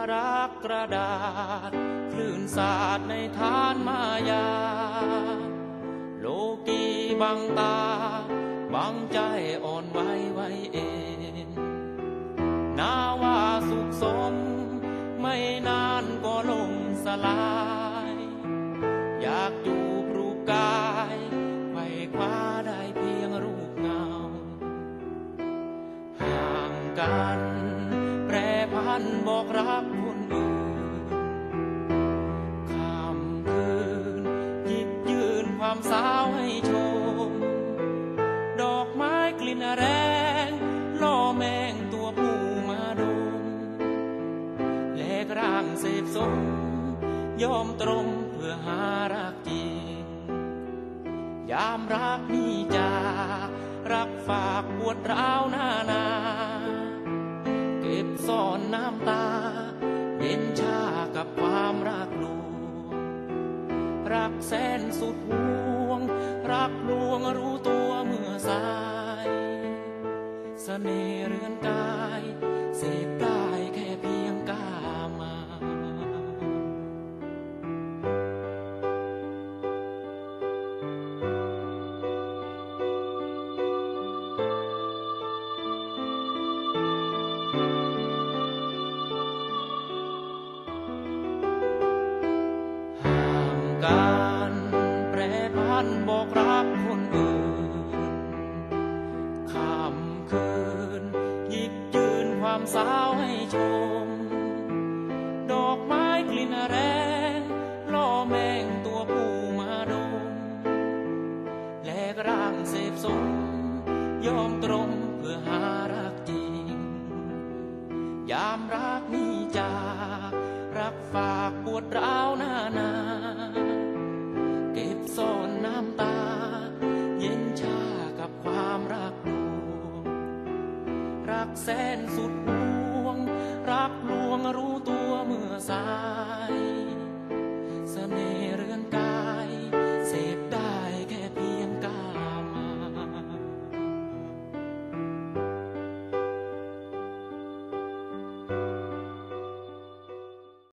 รักกระดาษคลื่นสาดในทานมายาโลกีบังตาบังใจอ่อนไหวไว้เองนาว่าสุขสมไม่นานก็ลงสลายอยากอยู่รูปกายไขว่คว้าได้เพียงรูปเงาห่างกันแปรพันบอกรักคนอื่นค่ำคืนหยิบยืนความสาวให้ชมดอกไม้กลิ่นแรงล่อแมงตัวผู้มาดมแลกร่างเสพสมยอมตรงเพื่อหารักจริงยามรักนี่จารักฝากปวดร้าวหน้านาเก็บซ่อนน้ำตาเย็นชากับความรักลวงรักแสนสุดห่วงรักลวงรู้ตัวเมื่อสายเสน่ห์เรือนกายเสพได้แค่เพียงกามาการแปรพันบอกรักคนอื่นค่ำคืนหยิบยืนความสาวให้ชมดอกไม้กลิ่นแรงล่อแมงตัวผู้มาดมแลกร่างเสพสมยอมตรงเพื่อหารักจริงยามรักนี่จากรักฝากปวดร้าวหน้านา